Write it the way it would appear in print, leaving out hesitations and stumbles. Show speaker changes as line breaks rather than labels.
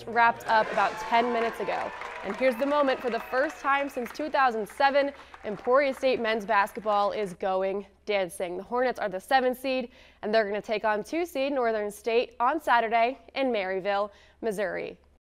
wrapped up about 10 minutes ago. And here's the moment. For the first time since 2007, Emporia State men's basketball is going dancing. The Hornets are the 7th seed, and they're going to take on 2 seed Northern State on Saturday in Maryville, Missouri.